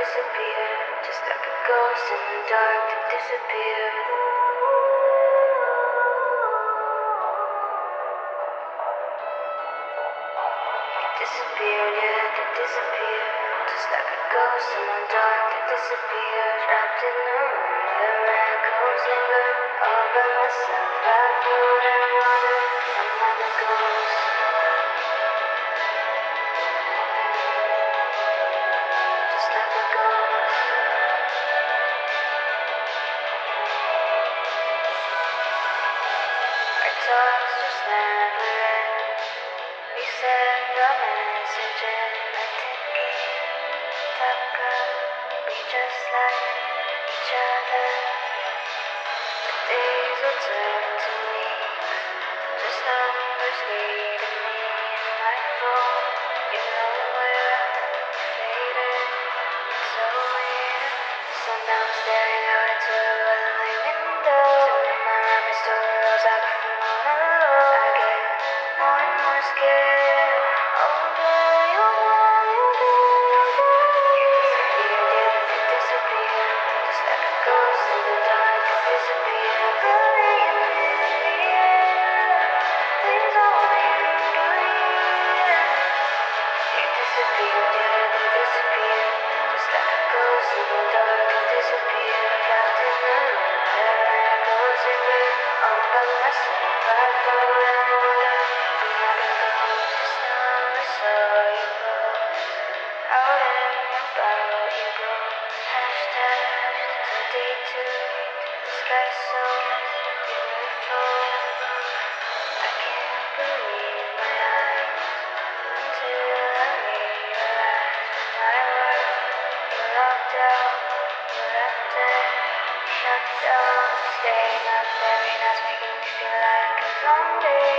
disappear, just like a ghost in the dark that disappeared. Disappeared, yeah, that disappeared. Just like a ghost in the dark that disappeared. Trapped in the room where echoes linger. All by myself, I float and wander. I'm like a ghost. Just like a ghost. Our talks just never end. We send our messages like tiki-taka. We just like each other. The days will turn to weeks. Just numbers leading me in my phone. You know where I faded. It's so weird. Sundown staring out into the early window. Turning my ramen store rolls out from on a low. I get more and more scared. Oh day, oh day, oh day, oh day. You disappear, just like a ghost in the dark. You disappear, flying in the air. Things only you do, yeah. You disappear, you disappear, just like a ghost in the dark. You disappear, trapped in the room where echoes linger. All by myself, I float and wander. I'm like a ghost. Just now I saw you post out and about. You go hashtag so detour. The sky's so beautiful. I can't believe my eyes until I realize my world. You locked out, you left it, shut down, staying up every night, making me feel like a zombie.